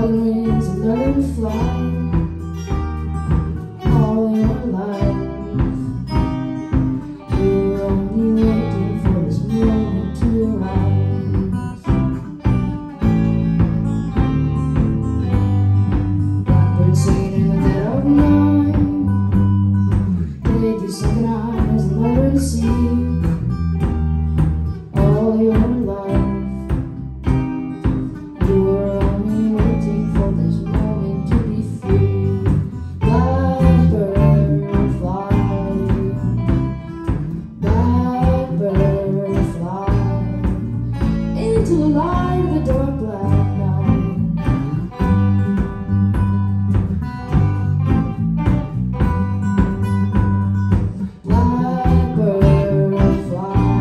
broken wings and learn to fly. All your life, you were only waiting for this moment to arise. Blackbird singing in the dead of night. They do sunken eyes and learn to see. All your life, you were only waiting for this moment to be free. Blackbird fly, blackbird fly, into the light of the dark black night. Blackbird fly,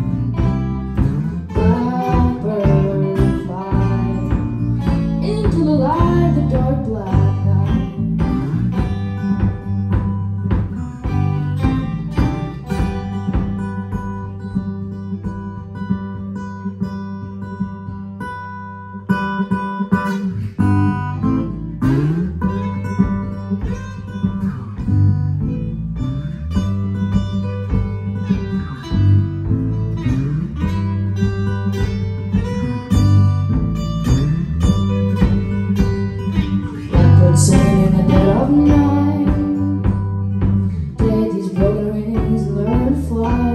blackbird fly, into the light of the dark black night. Singing in the dead of night. Take these broken wings and learn to fly.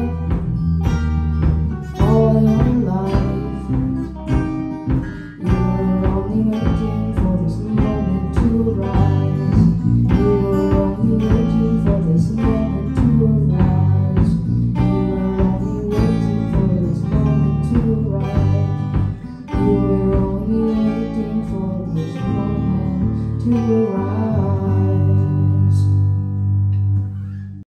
All your life, you were only waiting for this moment to arise. You were only waiting for this moment to arise. You were only waiting for this moment to arise. You were only waiting for this moment to arise.